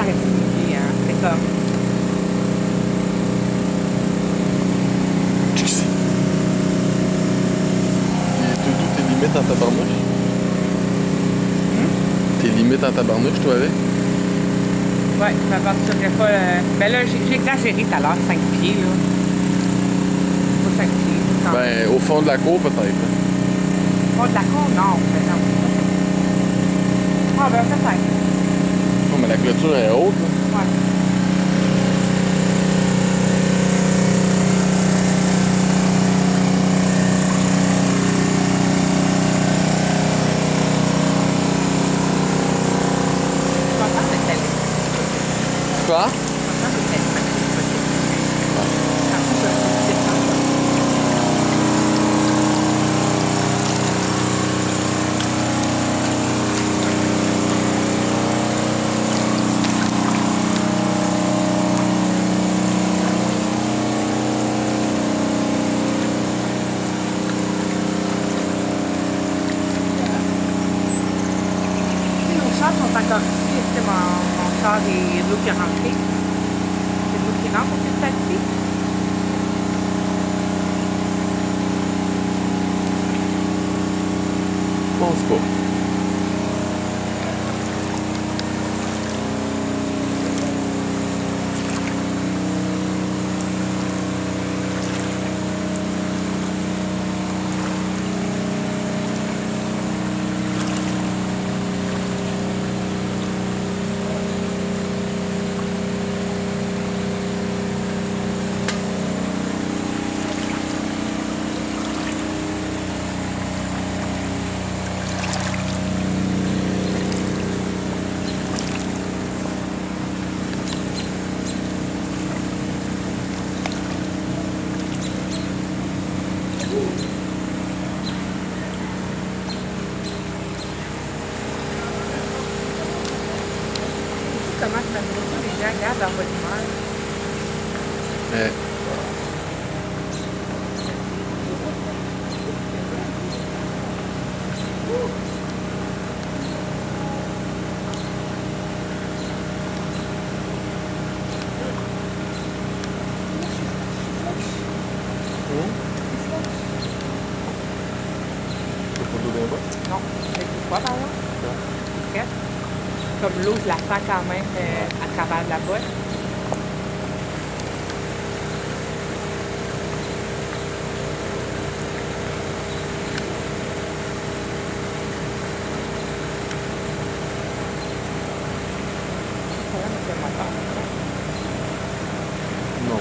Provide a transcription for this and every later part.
expliquer, hein. C'est comme... Tes limites en tabarnouche? Tes limites en tabarnouche, toi, avec? Ouais, je m'aventurerais pas... Ben là, j'ai exagéré tout à l'heure, 5 pieds, là. Pas 5 pieds. Ben, au fond de la cour, peut-être. Au fond de la cour, non. Ben non. Ah, ben peut-être. Non, mais la clôture est haute, là. Ouais. Quoi? Nos chars sont encore ici. Est-ce que mon char est de l'eau qui est rentrée? C'est de l'eau qui rentre au petit à petit? Je pense pas. Comment ça me dit, les gens regardent leur bonne humeur. Ouais. Non, je ne pas, par exemple. C'est prêt. Comme l'eau, je la sens quand même à travers de la botte. Ça va, mais c'est mon corps. Non.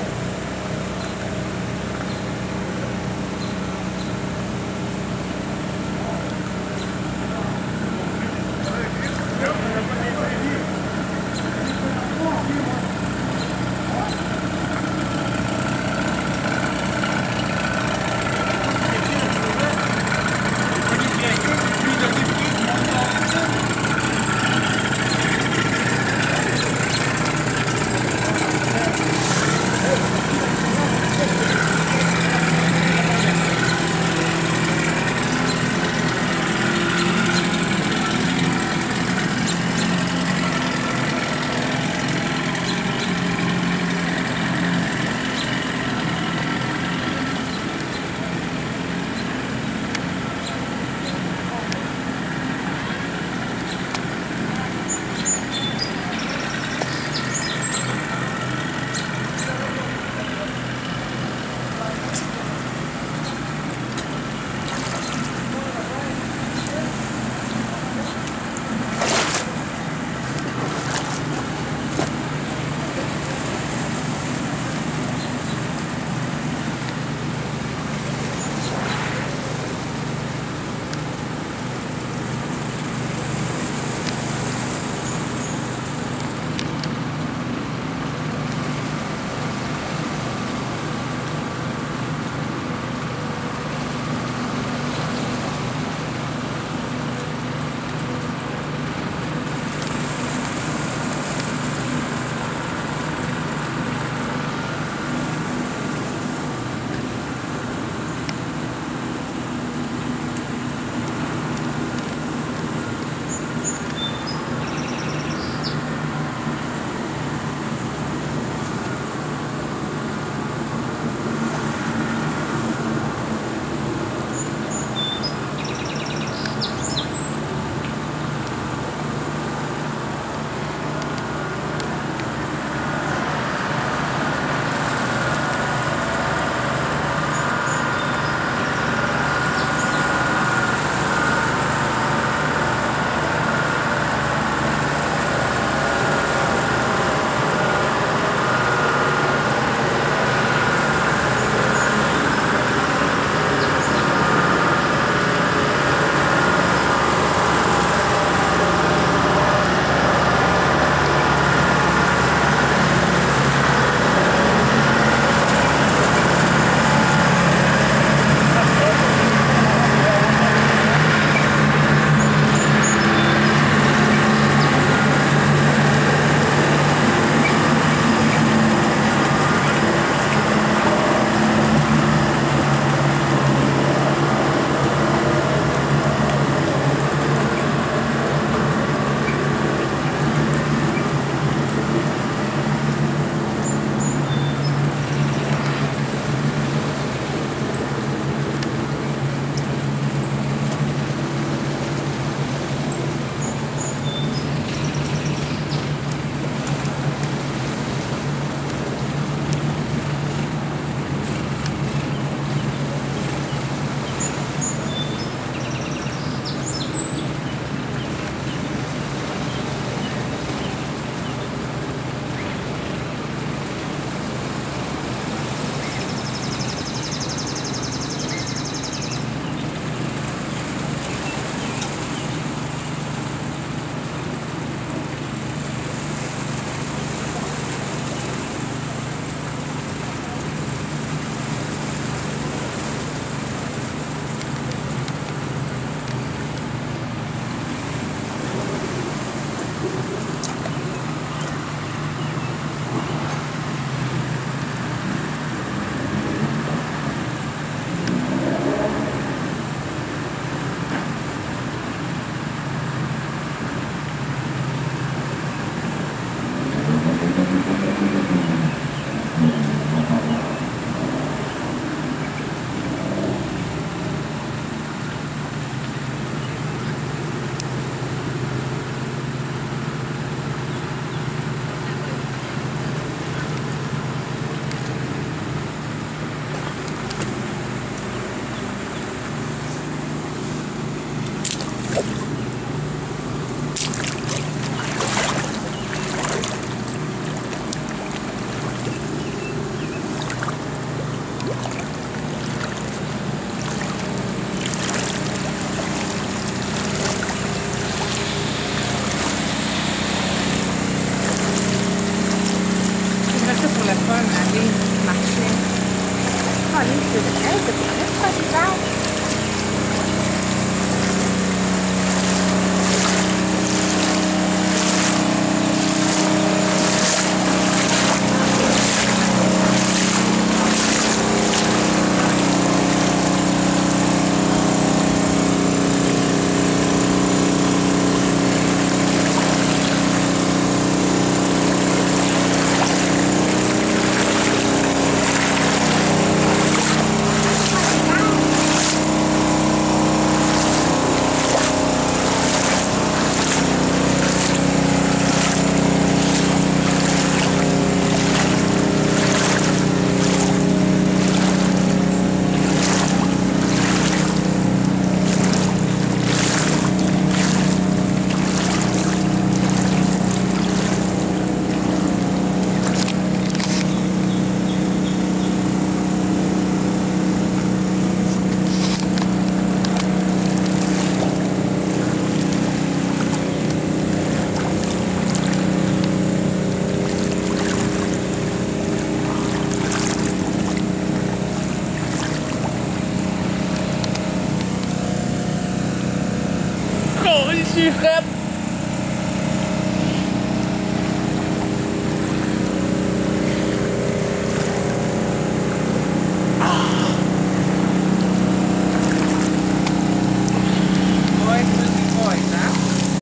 C'est tout.